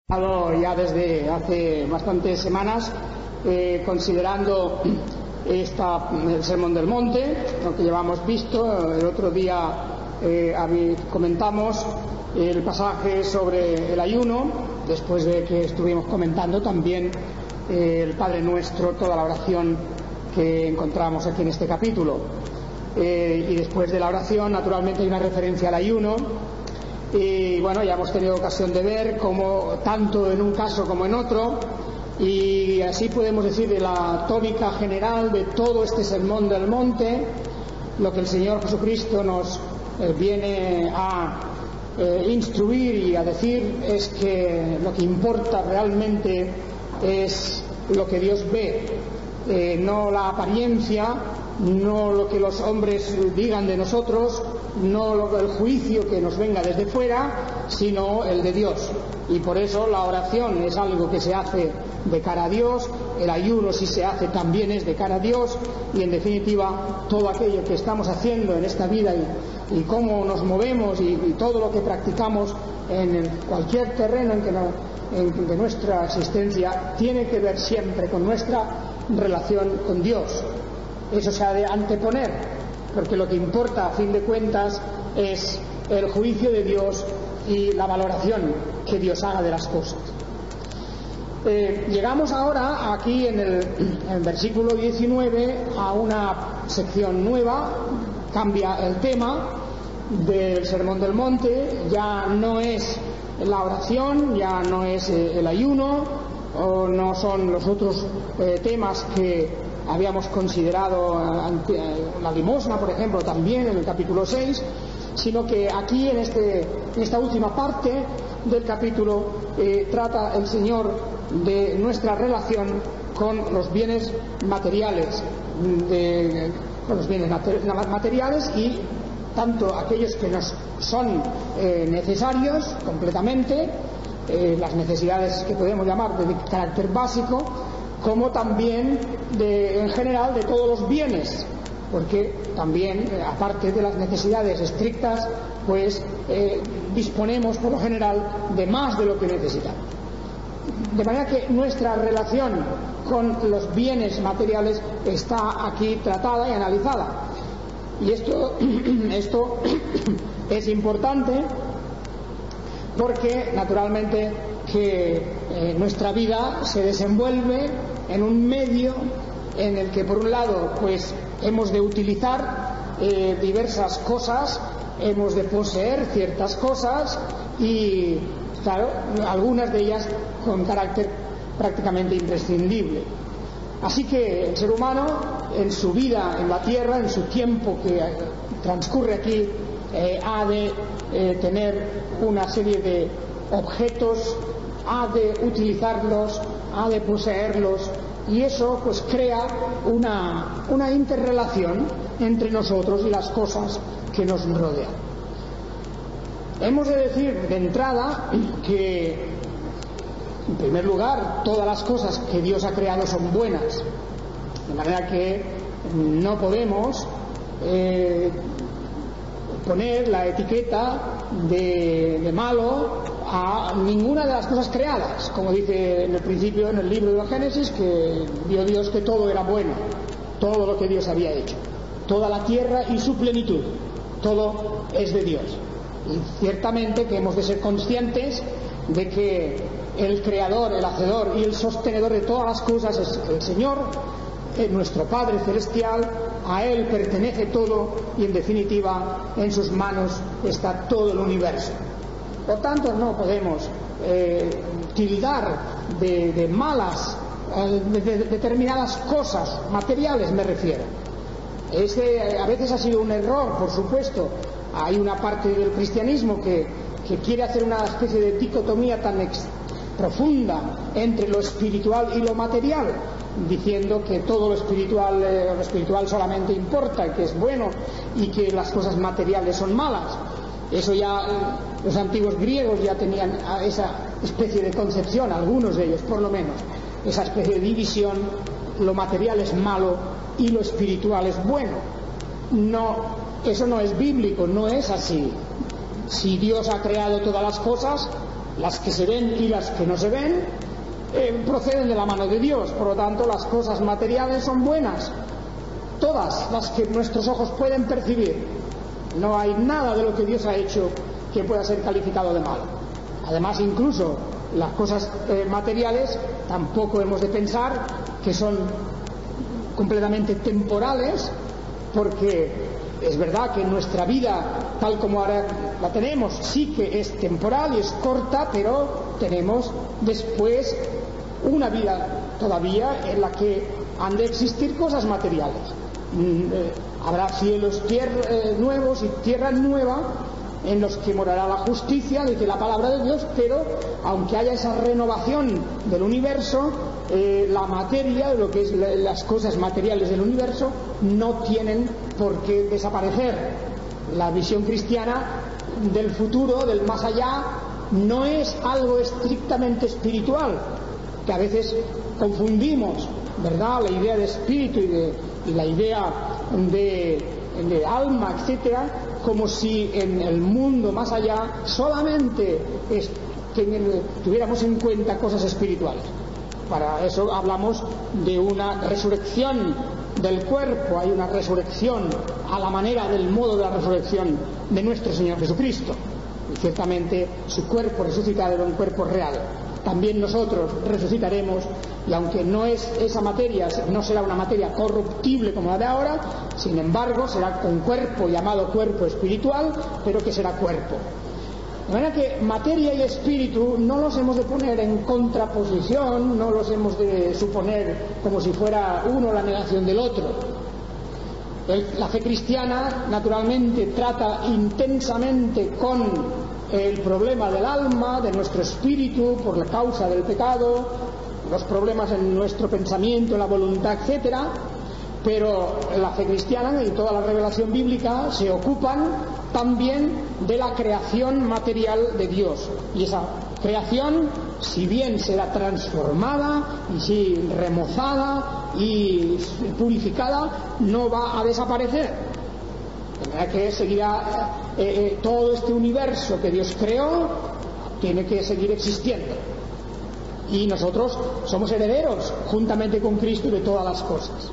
Ya desde hace bastantes semanas, considerando el Sermón del Monte, lo que llevamos visto. El otro día comentamos el pasaje sobre el ayuno, después de que estuvimos comentando también el Padre Nuestro, toda la oración que encontramos aquí en este capítulo. Y después de la oración, naturalmente, hay una referencia al ayuno. Y bueno, ya hemos tenido ocasión de ver cómo tanto en un caso como en otro, y así podemos decir de la tónica general de todo este Sermón del Monte, lo que el Señor Jesucristo nos viene a instruir y a decir es que lo que importa realmente es lo que Dios ve, no la apariencia, no lo que los hombres digan de nosotros, no el juicio que nos venga desde fuera, sino el de Dios. Y por eso la oración es algo que se hace de cara a Dios, el ayuno, si se hace, también es de cara a Dios, y en definitiva todo aquello que estamos haciendo en esta vida y cómo nos movemos y todo lo que practicamos en cualquier terreno de nuestra existencia tiene que ver siempre con nuestra relación con Dios. Eso se ha de anteponer, porque lo que importa a fin de cuentas es el juicio de Dios y la valoración que Dios haga de las cosas. Llegamos ahora aquí en el versículo 19 a una sección nueva. Cambia el tema del Sermón del Monte, ya no es la oración, ya no es el ayuno, o no son los otros temas que habíamos considerado, la limosna, por ejemplo, también en el capítulo 6, sino que aquí en esta última parte del capítulo trata el Señor de nuestra relación con los bienes materiales, materiales, y tanto aquellos que nos son necesarios completamente, las necesidades que podemos llamar de carácter básico, como también en general de todos los bienes, porque también, aparte de las necesidades estrictas, pues disponemos por lo general de más de lo que necesitamos. De manera que nuestra relación con los bienes materiales está aquí tratada y analizada. Y esto es importante porque naturalmente que nuestra vida se desenvuelve en un medio en el que, por un lado, pues hemos de utilizar diversas cosas, hemos de poseer ciertas cosas, y claro, algunas de ellas con carácter prácticamente imprescindible. Así que el ser humano, en su vida en la tierra, en su tiempo que transcurre aquí, ha de tener una serie de objetos, ha de utilizarlos, ha de poseerlos, y eso pues crea una interrelación entre nosotros y las cosas que nos rodean. Hemos de decir de entrada que, en primer lugar, todas las cosas que Dios ha creado son buenas, de manera que no podemos poner la etiqueta de malo a ninguna de las cosas creadas, como dice en el principio en el libro de Génesis, que vio Dios que todo era bueno, todo lo que Dios había hecho, toda la tierra y su plenitud, todo es de Dios. Y ciertamente que hemos de ser conscientes de que el creador, el hacedor y el sostenedor de todas las cosas es el Señor, nuestro Padre Celestial. A Él pertenece todo y, en definitiva, en sus manos está todo el universo. Por tanto, no podemos tildar de malas de determinadas cosas materiales, me refiero. A veces ha sido un error, por supuesto. Hay una parte del cristianismo que quiere hacer una especie de dicotomía tan profunda entre lo espiritual y lo material, diciendo que todo lo espiritual solamente importa, que es bueno, y que las cosas materiales son malas. Eso ya los antiguos griegos ya tenían esa especie de concepción, algunos de ellos por lo menos, esa especie de división: lo material es malo y lo espiritual es bueno. No, eso no es bíblico, no es así. Si Dios ha creado todas las cosas, las que se ven y las que no se ven, proceden de la mano de Dios. Por lo tanto, las cosas materiales son buenas, todas las que nuestros ojos pueden percibir. No hay nada de lo que Dios ha hecho que pueda ser calificado de malo. Además, incluso las cosas materiales tampoco hemos de pensar que son completamente temporales, porque es verdad que nuestra vida, tal como ahora la tenemos, sí que es temporal y es corta, pero tenemos después una vida todavía en la que han de existir cosas materiales. Habrá cielos nuevos y tierra nueva en los que morará la justicia, dice la palabra de Dios, pero aunque haya esa renovación del universo, la materia, lo que es las cosas materiales del universo, no tienen por qué desaparecer. La visión cristiana del futuro, del más allá, no es algo estrictamente espiritual, que a veces confundimos, ¿verdad?, la idea de espíritu y la idea de alma, etcétera, como si en el mundo más allá solamente tuviéramos en cuenta cosas espirituales. Para eso hablamos de una resurrección del cuerpo. Hay una resurrección a la manera del modo de la resurrección de nuestro Señor Jesucristo, y ciertamente su cuerpo resucitará era un cuerpo real. También nosotros resucitaremos, y aunque no es esa materia, no será una materia corruptible como la de ahora, sin embargo será un cuerpo llamado cuerpo espiritual, pero que será cuerpo. De manera que materia y espíritu no los hemos de poner en contraposición, no los hemos de suponer como si fuera uno la negación del otro. La fe cristiana naturalmente trata intensamente con el problema del alma, de nuestro espíritu, por la causa del pecado, los problemas en nuestro pensamiento, en la voluntad, etcétera. Pero la fe cristiana y toda la revelación bíblica se ocupan también de la creación material de Dios. Y esa creación, si bien será transformada y si remozada y purificada, no va a desaparecer. De manera que seguirá todo este universo que Dios creó, tiene que seguir existiendo. Y nosotros somos herederos, juntamente con Cristo, de todas las cosas.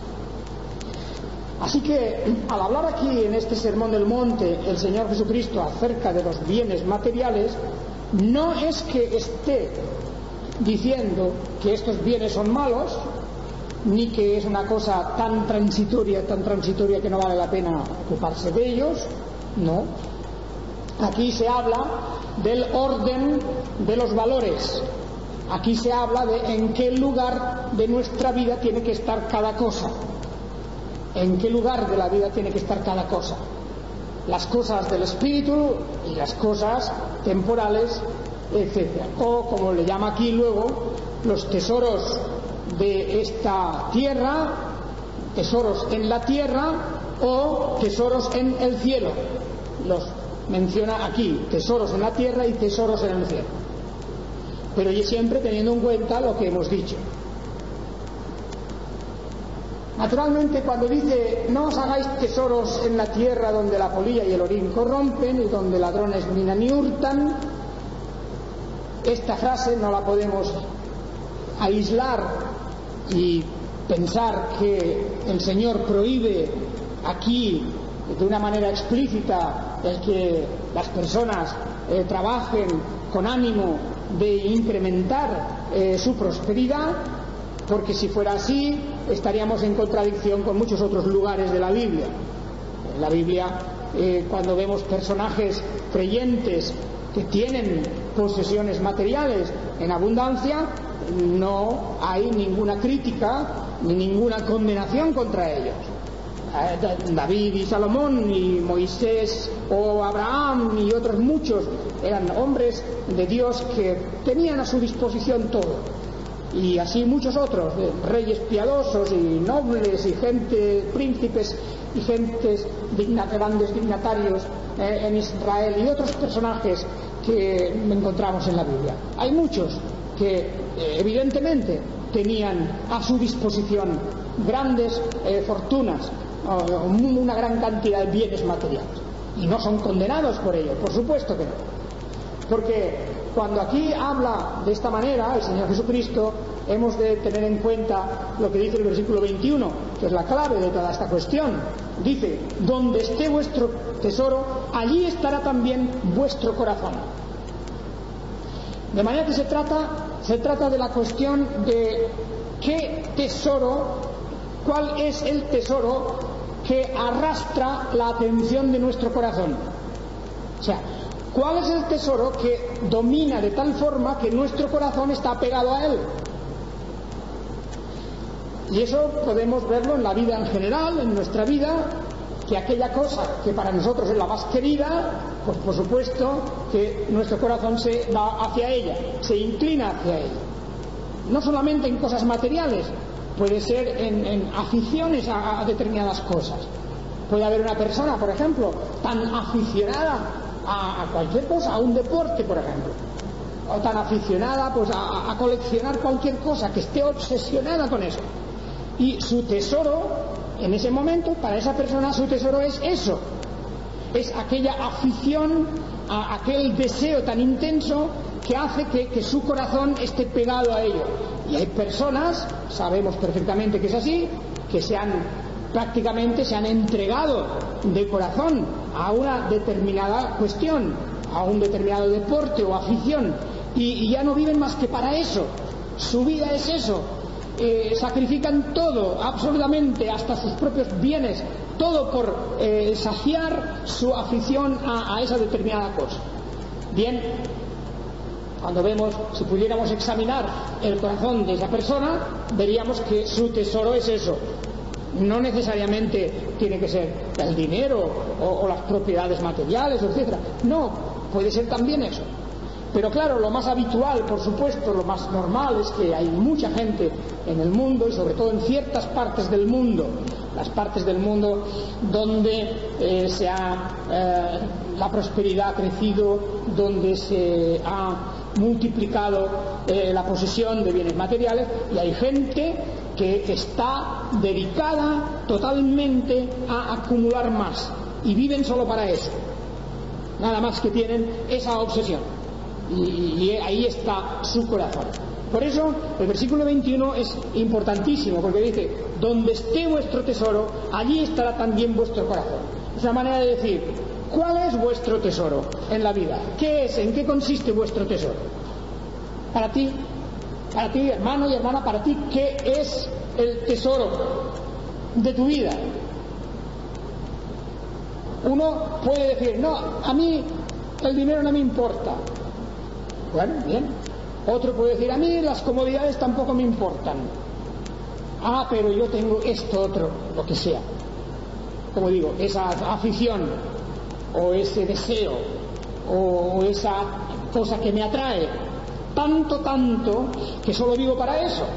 Así que, al hablar aquí en este Sermón del Monte el Señor Jesucristo acerca de los bienes materiales, no es que esté diciendo que estos bienes son malos, ni que es una cosa tan transitoria que no vale la pena ocuparse de ellos. No. Aquí se habla del orden de los valores. Aquí se habla de en qué lugar de nuestra vida tiene que estar cada cosa. En qué lugar de la vida tiene que estar cada cosa. Las cosas del espíritu y las cosas temporales, etc. O, como le llama aquí luego, los tesoros de esta tierra, tesoros en la tierra o tesoros en el cielo. Los menciona aquí, tesoros en la tierra y tesoros en el cielo. Pero y siempre teniendo en cuenta lo que hemos dicho. Naturalmente, cuando dice no os hagáis tesoros en la tierra donde la polilla y el orín corrompen y donde ladrones minan y hurtan, esta frase no la podemos aislar y pensar que el Señor prohíbe aquí de una manera explícita el que las personas trabajen con ánimo de incrementar su prosperidad, porque si fuera así estaríamos en contradicción con muchos otros lugares de la Biblia. En la Biblia, cuando vemos personajes creyentes que tienen posesiones materiales en abundancia, no hay ninguna crítica ni ninguna condenación contra ellos. David y Salomón y Moisés o Abraham y otros muchos eran hombres de Dios que tenían a su disposición todo. Y así muchos otros, reyes piadosos y nobles y gente, príncipes y gentes grandes dignatarios en Israel y otros personajes que encontramos en la Biblia. Hay muchos que evidentemente tenían a su disposición grandes fortunas, una gran cantidad de bienes materiales, y no son condenados por ello, por supuesto que no, porque cuando aquí habla de esta manera el Señor Jesucristo, hemos de tener en cuenta lo que dice el versículo 21, que es la clave de toda esta cuestión. Dice: donde esté vuestro tesoro, allí estará también vuestro corazón. De manera que se trata de la cuestión de qué tesoro, cuál es el tesoro que arrastra la atención de nuestro corazón. O sea, ¿cuál es el tesoro que domina de tal forma que nuestro corazón está apegado a él? Y eso podemos verlo en la vida en general, en nuestra vida, que aquella cosa que para nosotros es la más querida, pues por supuesto que nuestro corazón se va hacia ella, se inclina hacia ella. No solamente en cosas materiales, puede ser en aficiones a determinadas cosas. Puede haber una persona, por ejemplo, tan aficionada a cualquier cosa, a un deporte, por ejemplo, o tan aficionada pues a coleccionar cualquier cosa, que esté obsesionada con eso. Y su tesoro, en ese momento, para esa persona, su tesoro es eso. Es aquella afición, a aquel deseo tan intenso que hace que su corazón esté pegado a ello. Y hay personas, sabemos perfectamente que es así, que prácticamente se han entregado de corazón a una determinada cuestión, a un determinado deporte o afición, y ya no viven más que para eso. Su vida es eso. Sacrifican todo, absolutamente, hasta sus propios bienes, todo por saciar su afición a esa determinada cosa. Bien, cuando vemos, si pudiéramos examinar el corazón de esa persona, veríamos que su tesoro es eso. No necesariamente tiene que ser el dinero o las propiedades materiales, etcétera. No, puede ser también eso. Pero claro, lo más habitual, por supuesto, lo más normal es que hay mucha gente en el mundo, y sobre todo en ciertas partes del mundo, las partes del mundo donde la prosperidad ha crecido, donde se ha multiplicado la posesión de bienes materiales, y hay gente que está dedicada totalmente a acumular más, y viven solo para eso, nada más que tienen esa obsesión. Y ahí está su corazón. Por eso el versículo 21 es importantísimo, porque dice: donde esté vuestro tesoro, allí estará también vuestro corazón. Es una manera de decir: ¿cuál es vuestro tesoro en la vida? ¿Qué es? ¿En qué consiste vuestro tesoro? Para ti, hermano y hermana, para ti, ¿qué es el tesoro de tu vida? Uno puede decir: no, a mí el dinero no me importa. Bueno, bien. Otro puede decir: a mí las comodidades tampoco me importan. Ah, pero yo tengo esto otro, lo que sea. Como digo, esa afición, o ese deseo, o esa cosa que me atrae, tanto, que solo vivo para eso.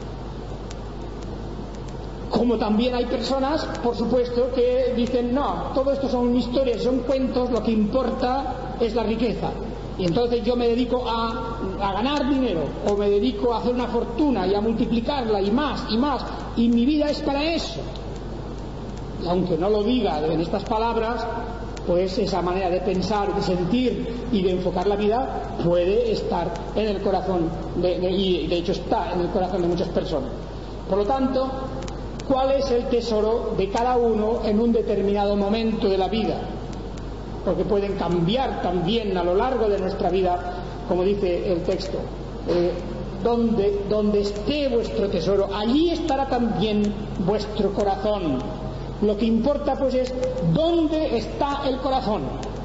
Como también hay personas, por supuesto, que dicen: no, todo esto son historias, son cuentos, lo que importa es la riqueza. Y entonces yo me dedico a ganar dinero, o me dedico a hacer una fortuna y a multiplicarla, y más, y mi vida es para eso. Y aunque no lo diga en estas palabras, pues esa manera de pensar, de sentir y de enfocar la vida puede estar en el corazón, y de hecho está en el corazón de muchas personas. Por lo tanto, ¿cuál es el tesoro de cada uno en un determinado momento de la vida? Porque pueden cambiar también a lo largo de nuestra vida, como dice el texto. Donde esté vuestro tesoro, allí estará también vuestro corazón. Lo que importa pues es dónde está el corazón.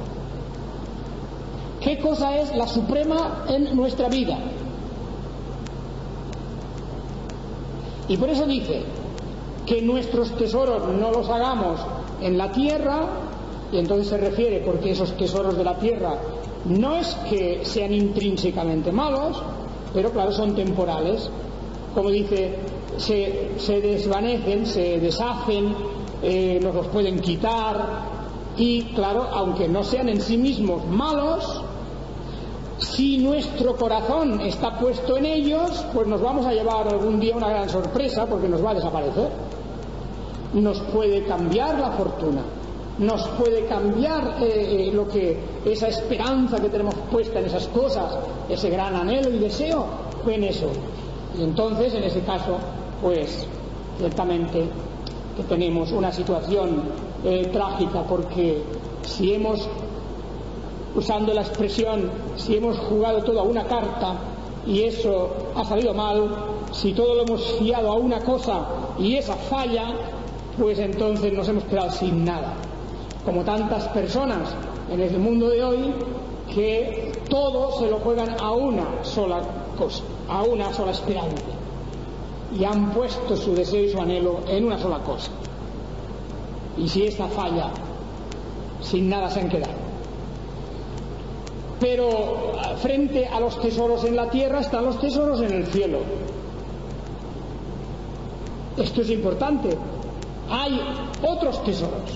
¿Qué cosa es la suprema en nuestra vida? Y por eso dice que nuestros tesoros no los hagamos en la tierra. Y entonces se refiere, porque esos tesoros de la tierra no es que sean intrínsecamente malos, pero claro, son temporales. Como dice, se desvanecen, se deshacen, nos los pueden quitar, y claro, aunque no sean en sí mismos malos, si nuestro corazón está puesto en ellos, pues nos vamos a llevar algún día una gran sorpresa, porque nos va a desaparecer. Nos puede cambiar la fortuna. nos puede cambiar esa esperanza que tenemos puesta en esas cosas, ese gran anhelo y deseo, fue en eso. Y entonces, en ese caso, pues ciertamente que tenemos una situación trágica, porque si hemos, usando la expresión, si hemos jugado todo a una carta y eso ha salido mal, si todo lo hemos fiado a una cosa y esa falla, pues entonces nos hemos quedado sin nada. Como tantas personas en el mundo de hoy que todo se lo juegan a una sola cosa, a una sola esperanza, y han puesto su deseo y su anhelo en una sola cosa. Y si esta falla, sin nada se han quedado. Pero frente a los tesoros en la tierra están los tesoros en el cielo. Esto es importante. Hay otros tesoros.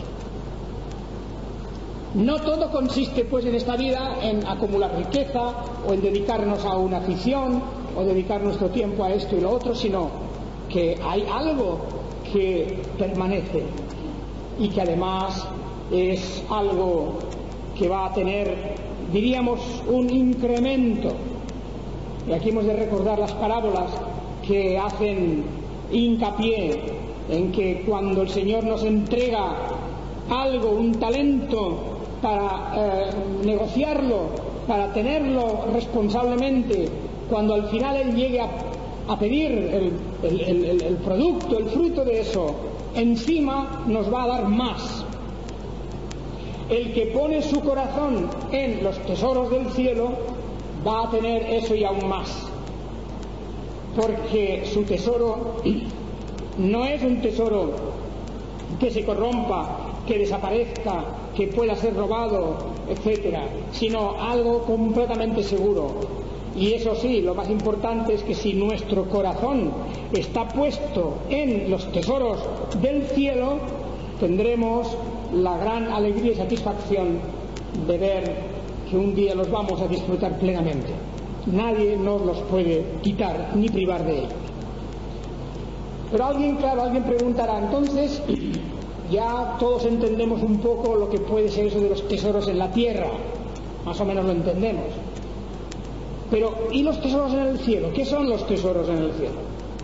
No todo consiste pues en esta vida en acumular riqueza o en dedicarnos a una afición o dedicar nuestro tiempo a esto y lo otro, sino que hay algo que permanece y que además es algo que va a tener, diríamos, un incremento. Y aquí hemos de recordar las parábolas que hacen hincapié en que cuando el Señor nos entrega algo, un talento, para negociarlo, para tenerlo responsablemente, cuando al final Él llegue a pedir el producto, el fruto de eso, encima nos va a dar más. El que pone su corazón en los tesoros del cielo va a tener eso y aún más, porque su tesoro no es un tesoro que se corrompa, que desaparezca, que pueda ser robado, etcétera, sino algo completamente seguro. Y eso sí, lo más importante es que si nuestro corazón está puesto en los tesoros del cielo, tendremos la gran alegría y satisfacción de ver que un día los vamos a disfrutar plenamente. Nadie nos los puede quitar ni privar de ellos. Pero alguien preguntará, entonces, ya todos entendemos un poco lo que puede ser eso de los tesoros en la tierra, más o menos lo entendemos. Pero, ¿y los tesoros en el cielo? ¿Qué son los tesoros en el cielo?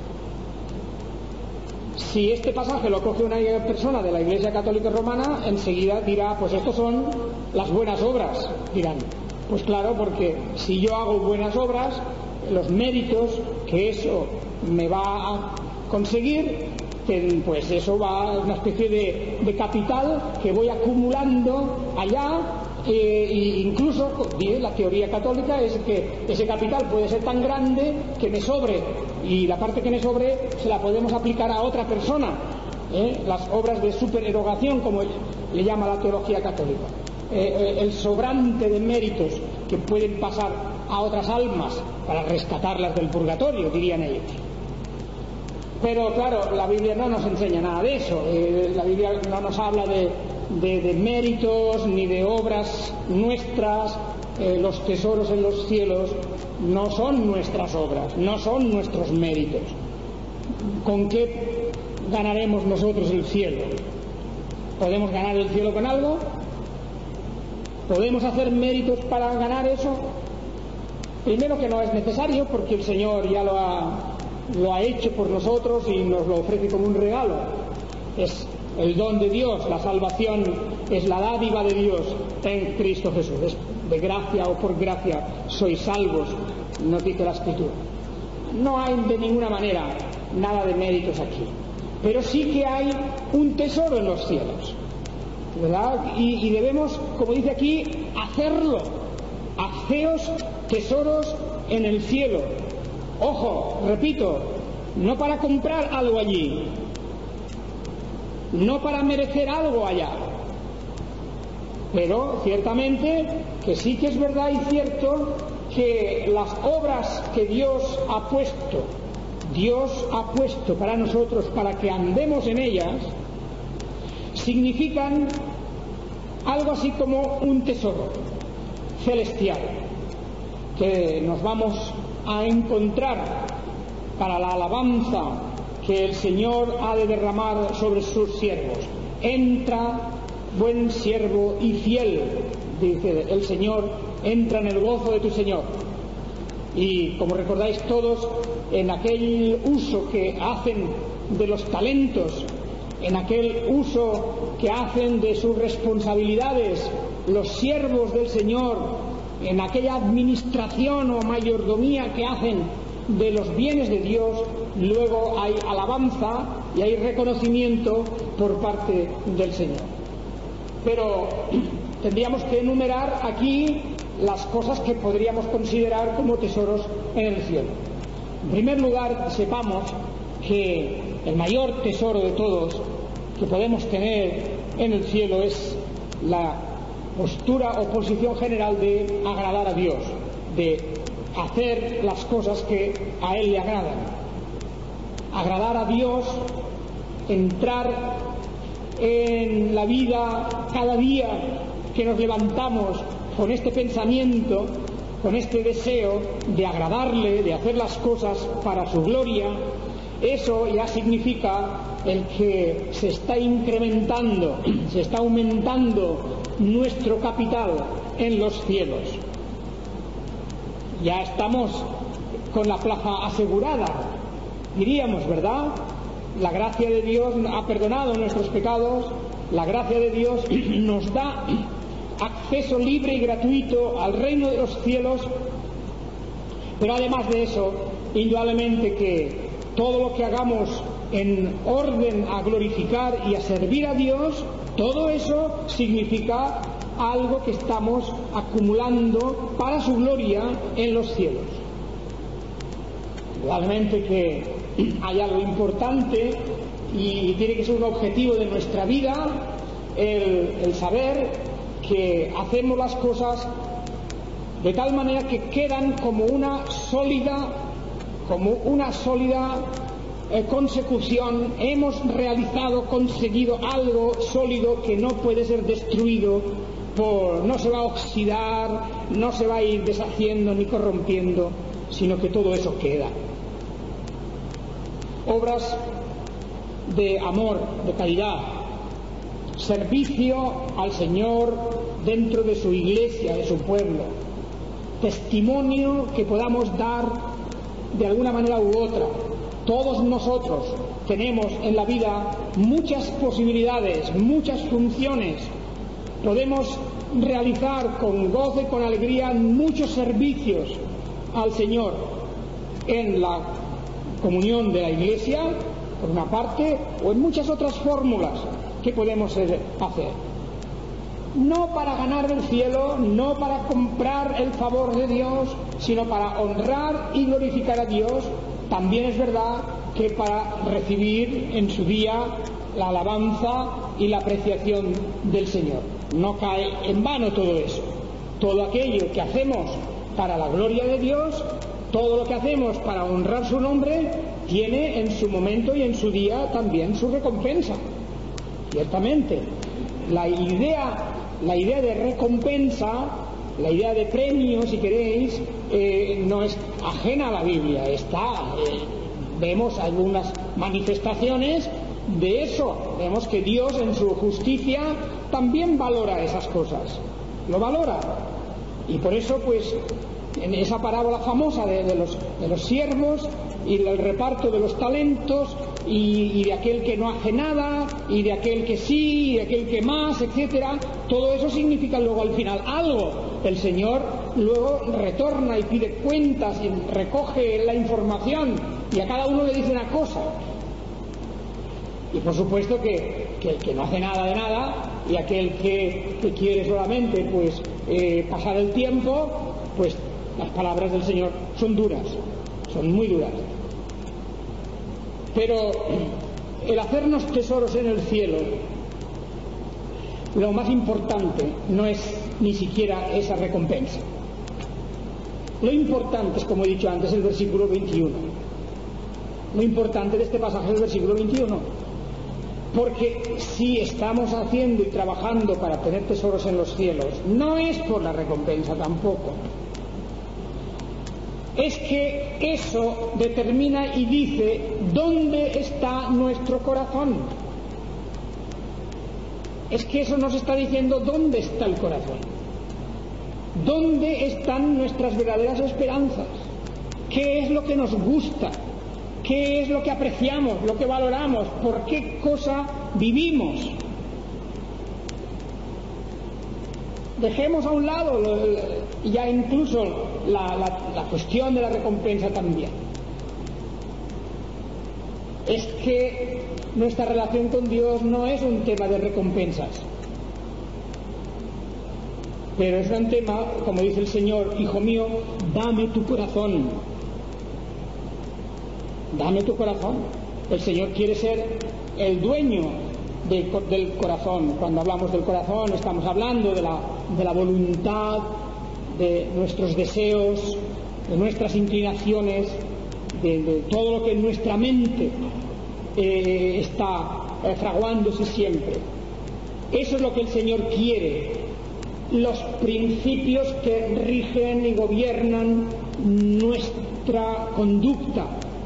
Si este pasaje lo coge una persona de la Iglesia Católica Romana, enseguida dirá, pues estos son las buenas obras, dirán. Pues claro, porque si yo hago buenas obras, los méritos que eso me va a conseguir, pues eso va a una especie de capital que voy acumulando allá, e incluso la teoría católica es que ese capital puede ser tan grande que me sobre, y la parte que me sobre se la podemos aplicar a otra persona, las obras de supererogación, como le llama la teología católica, el sobrante de méritos que pueden pasar a otras almas para rescatarlas del purgatorio, dirían ellos. Pero claro, la Biblia no nos enseña nada de eso. La Biblia no nos habla de méritos ni de obras nuestras. Los tesoros en los cielos no son nuestras obras, no son nuestros méritos. ¿Con qué ganaremos nosotros el cielo? ¿Podemos ganar el cielo con algo? ¿Podemos hacer méritos para ganar eso? Primero, que no es necesario, porque el Señor ya lo ha hecho por nosotros y nos lo ofrece como un regalo. Es el don de Dios, la salvación es la dádiva de Dios en Cristo Jesús. Es de gracia o por gracia sois salvos, nos dice la Escritura. No hay de ninguna manera nada de méritos aquí, pero sí que hay un tesoro en los cielos, ¿verdad? Y debemos, como dice aquí, hacerlo. Haceos tesoros en el cielo. Ojo, repito, no para comprar algo allí, no para merecer algo allá, pero ciertamente que sí que es verdad y cierto que las obras que Dios ha puesto para nosotros, para que andemos en ellas, significan algo así como un tesoro celestial que nos vamos a encontrar para la alabanza que el Señor ha de derramar sobre sus siervos. Entra buen siervo y fiel, dice el Señor, entra en el gozo de tu Señor. Y como recordáis todos, en aquel uso que hacen de los talentos, en aquel uso que hacen de sus responsabilidades los siervos del Señor, en aquella administración o mayordomía que hacen de los bienes de Dios, luego hay alabanza y hay reconocimiento por parte del Señor. Pero tendríamos que enumerar aquí las cosas que podríamos considerar como tesoros en el cielo. En primer lugar, sepamos que el mayor tesoro de todos que podemos tener en el cielo es la postura o posición general de agradar a Dios, de hacer las cosas que a Él le agradan. Agradar a Dios, entrar en la vida cada día que nos levantamos con este pensamiento, con este deseo de agradarle, de hacer las cosas para su gloria. Eso ya significa el que se está incrementando, se está aumentando nuestro capital en los cielos. Ya estamos con la plaza asegurada, diríamos, ¿verdad? La gracia de Dios ha perdonado nuestros pecados, la gracia de Dios nos da acceso libre y gratuito al reino de los cielos, pero además de eso, indudablemente que todo lo que hagamos en orden a glorificar y a servir a Dios, todo eso significa algo que estamos acumulando para su gloria en los cielos. Indudablemente que hay algo importante y tiene que ser un objetivo de nuestra vida el saber que hacemos las cosas de tal manera que quedan como una sólida consecución. Hemos conseguido algo sólido que no puede ser destruido, no se va a oxidar, no se va a ir deshaciendo ni corrompiendo, sino que todo eso queda. Obras de amor, de caridad, servicio al Señor dentro de su iglesia, de su pueblo, testimonio que podamos dar de alguna manera u otra. Todos nosotros tenemos en la vida muchas posibilidades, muchas funciones. Podemos realizar con gozo y con alegría muchos servicios al Señor en la comunión de la iglesia, por una parte, o en muchas otras fórmulas que podemos hacer. No para ganar el cielo, no para comprar el favor de Dios, sino para honrar y glorificar a Dios. También es verdad que para recibir en su día la alabanza y la apreciación del Señor. No cae en vano todo eso. Todo aquello que hacemos para la gloria de Dios, todo lo que hacemos para honrar su nombre, tiene en su momento y en su día también su recompensa. Ciertamente, la idea de recompensa, la idea de premio, si queréis, no es ajena a la Biblia. Vemos algunas manifestaciones de eso. Vemos que Dios en su justicia también valora esas cosas. Lo valora. Y por eso, pues, en esa parábola famosa de los siervos y del reparto de los talentos y de aquel que no hace nada y de aquel que sí y de aquel que más, etcétera, todo eso significa luego al final algo. El Señor luego retorna y pide cuentas y recoge la información y a cada uno le dice una cosa. Y por supuesto que el que no hace nada de nada y aquel que quiere solamente pues pasar el tiempo, pues las palabras del Señor son duras, son muy duras. Pero el hacernos tesoros en el cielo, lo más importante no es ni siquiera esa recompensa. Lo importante es, como he dicho antes, el versículo 21. Lo importante de este pasaje es el versículo 21. Porque si estamos haciendo y trabajando para tener tesoros en los cielos, no es por la recompensa tampoco. Es que eso determina y dice dónde está nuestro corazón. es que eso nos está diciendo dónde está el corazón, dónde están nuestras verdaderas esperanzas, qué es lo que nos gusta, qué es lo que apreciamos, lo que valoramos, por qué cosa vivimos. Dejemos a un lado ya incluso la cuestión de la recompensa también. Es que nuestra relación con Dios no es un tema de recompensas, pero es un tema, como dice el Señor: hijo mío, dame tu corazón, dame tu corazón. El Señor quiere ser el dueño del corazón. Cuando hablamos del corazón estamos hablando de la voluntad, de nuestros deseos, de nuestras inclinaciones, de todo lo que en nuestra mente está fraguándose siempre. Eso es lo que el Señor quiere, los principios que rigen y gobiernan nuestra conducta.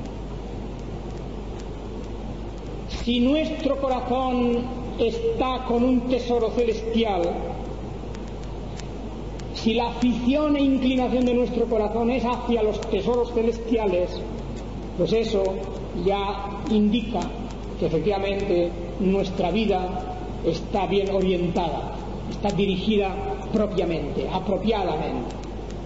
Si nuestro corazón está con un tesoro celestial, si la afición e inclinación de nuestro corazón es hacia los tesoros celestiales, pues eso ya indica que efectivamente nuestra vida está bien orientada, está dirigida propiamente, apropiadamente.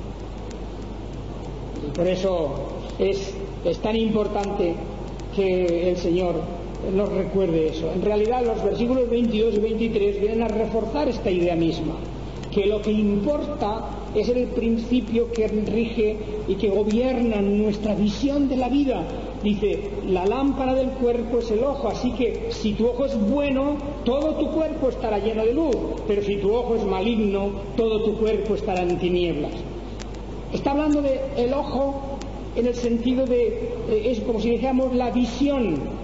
Y por eso es tan importante que el Señor nos recuerde eso. En realidad los versículos 22 y 23 vienen a reforzar esta idea misma, que lo que importa es el principio que rige y que gobierna nuestra visión de la vida. Dice: la lámpara del cuerpo es el ojo, así que si tu ojo es bueno, todo tu cuerpo estará lleno de luz, pero si tu ojo es maligno, todo tu cuerpo estará en tinieblas. Está hablando de el ojo en el sentido de, es como si dijéramos la visión.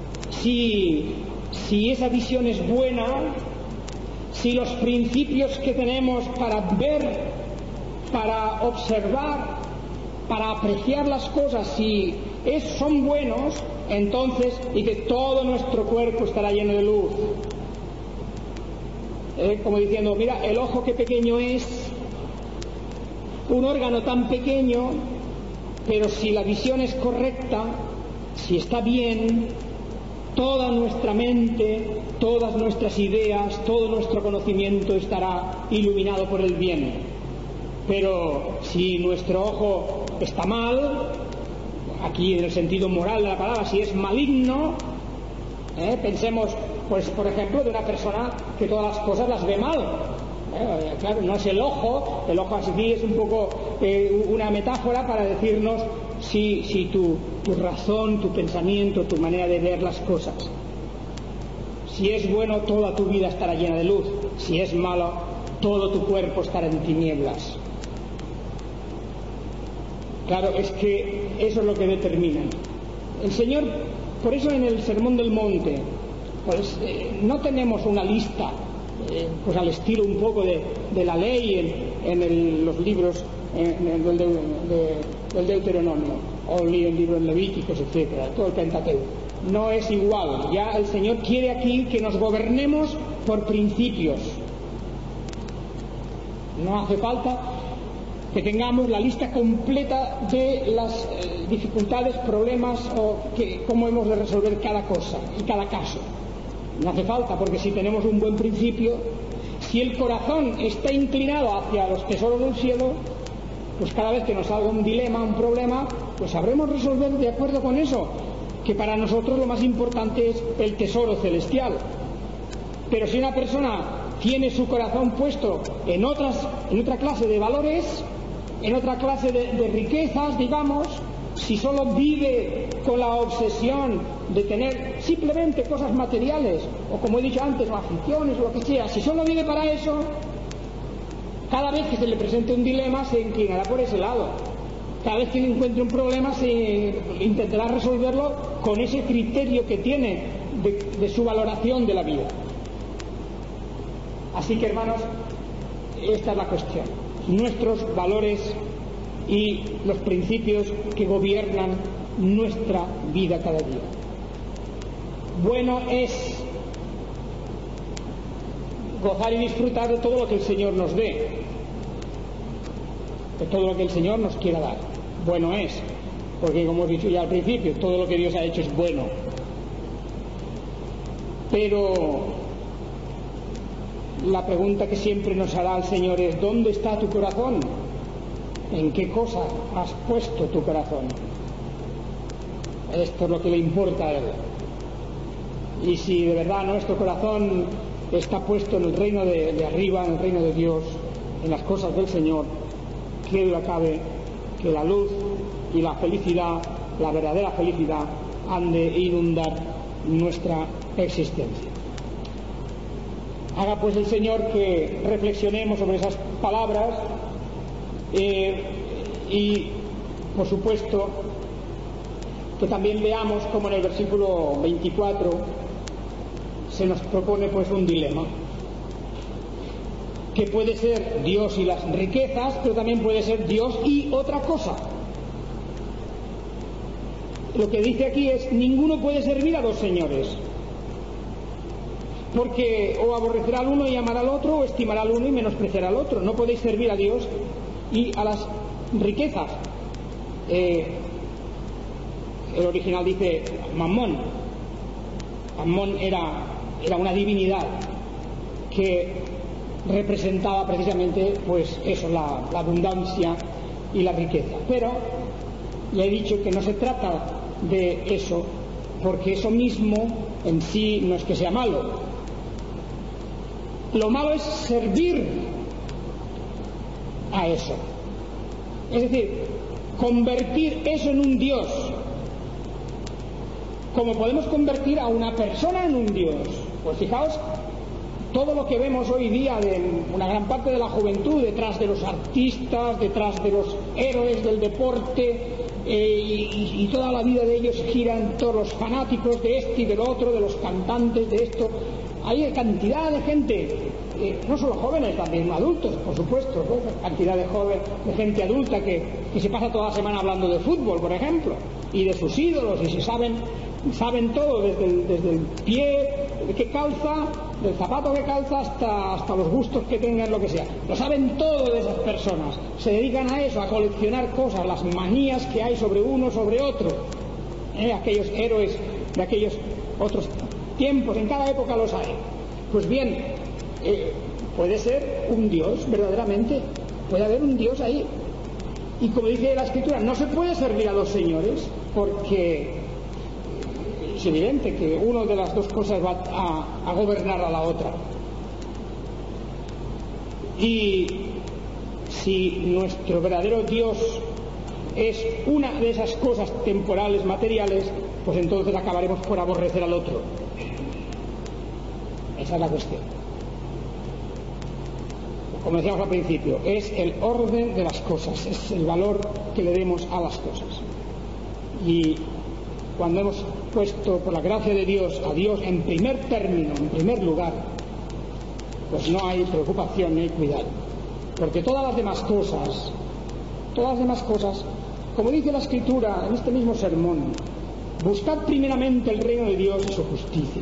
Si esa visión es buena, si los principios que tenemos para ver, para observar, para apreciar las cosas, si son buenos, entonces dice: todo nuestro cuerpo estará lleno de luz. Como diciendo: mira, el ojo qué pequeño es, un órgano tan pequeño, pero si la visión es correcta, si está bien, toda nuestra mente, todas nuestras ideas, todo nuestro conocimiento estará iluminado por el bien. Pero si nuestro ojo está mal, aquí en el sentido moral de la palabra, si es maligno, pensemos, pues por ejemplo, de una persona que todas las cosas las ve mal. Claro, no es el ojo así es un poco una metáfora para decirnos si tu razón, tu pensamiento, tu manera de ver las cosas. Si es bueno, toda tu vida estará llena de luz. Si es malo, todo tu cuerpo estará en tinieblas. Claro, es que eso es lo que determina. El Señor, por eso en el Sermón del Monte, pues no tenemos una lista, pues al estilo un poco de la ley en los libros del Deuteronomio, o el libro de Levíticos, etcétera, todo el Pentateuco. No es igual. Ya el Señor quiere aquí que nos gobernemos por principios. No hace falta que tengamos la lista completa de las dificultades, problemas o cómo hemos de resolver cada cosa y cada caso. No hace falta, porque si tenemos un buen principio, si el corazón está inclinado hacia los tesoros del cielo, pues cada vez que nos salga un dilema, un problema, pues sabremos resolver de acuerdo con eso, que para nosotros lo más importante es el tesoro celestial. Pero si una persona tiene su corazón puesto en otra clase de valores, en otra clase de riquezas, digamos, si solo vive con la obsesión de tener simplemente cosas materiales, o como he dicho antes, o aficiones, o lo que sea, si solo vive para eso, cada vez que se le presente un dilema se inclinará por ese lado. Cada vez que le encuentre un problema se intentará resolverlo con ese criterio que tiene de su valoración de la vida. Así que, hermanos, esta es la cuestión. Nuestros valores y los principios que gobiernan nuestra vida cada día. Bueno es gozar y disfrutar de todo lo que el Señor nos dé, de todo lo que el Señor nos quiera dar. Bueno es, porque como he dicho ya al principio, todo lo que Dios ha hecho es bueno. Pero la pregunta que siempre nos hará el Señor es: ¿dónde está tu corazón? ¿En qué cosa has puesto tu corazón? Esto es lo que le importa a Él. Y si de verdad nuestro corazón está puesto en el reino de arriba, en el reino de Dios, en las cosas del Señor, que duda cabe que la luz y la felicidad, la verdadera felicidad, han de inundar nuestra existencia. Haga pues el Señor que reflexionemos sobre esas palabras y, por supuesto, que también veamos como en el versículo 24 se nos propone pues un dilema, que puede ser Dios y las riquezas, pero también puede ser Dios y otra cosa. Lo que dice aquí es: ninguno puede servir a dos señores, porque o aborrecerá al uno y amará al otro, o estimará al uno y menospreciará al otro. No podéis servir a Dios y a las riquezas. El original dice Mammón. Mammón era una divinidad que representaba precisamente pues eso, la abundancia y la riqueza. Pero ya he dicho que no se trata de eso, porque eso mismo en sí no es que sea malo. Lo malo es servir a eso, es decir, convertir eso en un Dios, como podemos convertir a una persona en un Dios. Pues fijaos, todo lo que vemos hoy día de una gran parte de la juventud, detrás de los artistas, detrás de los héroes del deporte, y toda la vida de ellos gira en todos los fanáticos de este y del otro, de los cantantes, de esto. Hay cantidad de gente, no solo jóvenes, también adultos, por supuesto, ¿no? Cantidad de gente adulta que se pasa toda la semana hablando de fútbol, por ejemplo, y de sus ídolos, y se saben todo, desde el pie que calza, del zapato que calza, hasta los gustos que tengan, lo que sea. Lo saben todo de esas personas. Se dedican a eso, a coleccionar cosas, las manías que hay sobre uno, sobre otro. Aquellos héroes de aquellos otros tiempos, en cada época los hay. Pues bien, puede ser un Dios, verdaderamente. Puede haber un Dios ahí. Y como dice la Escritura, no se puede servir a dos señores, porque es evidente que una de las dos cosas va a gobernar a la otra. Y si nuestro verdadero Dios es una de esas cosas temporales, materiales, pues entonces acabaremos por aborrecer al otro. Esa es la cuestión. Como decíamos al principio, es el orden de las cosas, es el valor que le demos a las cosas. Y cuando hemos puesto, por la gracia de Dios, a Dios en primer término, en primer lugar, pues no hay preocupación ni cuidado. Porque todas las demás cosas, como dice la Escritura en este mismo sermón, buscad primeramente el reino de Dios y su justicia,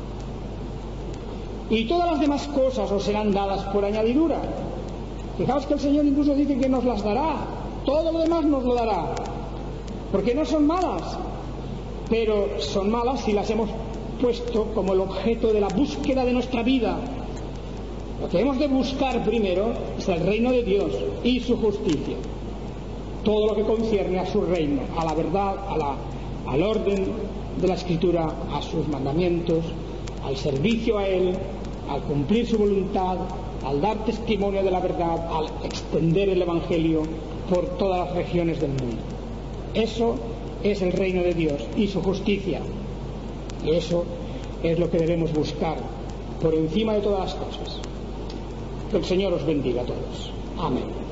y todas las demás cosas os serán dadas por añadidura. Fijaos que el Señor incluso dice que nos las dará, todo lo demás nos lo dará, porque no son malas, pero son malas si las hemos puesto como el objeto de la búsqueda de nuestra vida. Lo que hemos de buscar primero es el reino de Dios y su justicia, todo lo que concierne a su reino, a la verdad, al orden de la Escritura, a sus mandamientos, al servicio a Él, al cumplir su voluntad, al dar testimonio de la verdad, al extender el Evangelio por todas las regiones del mundo. Eso es el reino de Dios y su justicia, y eso es lo que debemos buscar por encima de todas las cosas. Que el Señor os bendiga a todos. Amén.